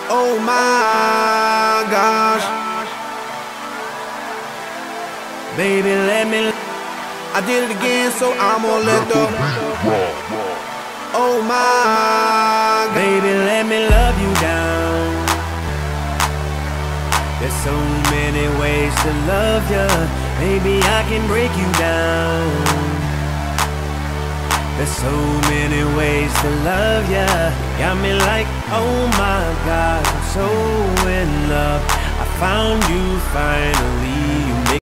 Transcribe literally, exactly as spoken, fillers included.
Oh my gosh. Baby, let me. I did it again, so I'm gonna let the. Oh my. Baby, let me love you down. There's so many ways to love ya. Maybe I can break you down. There's so many ways to love ya. Got me like, oh my God, I'm so in love. I found you finally. You make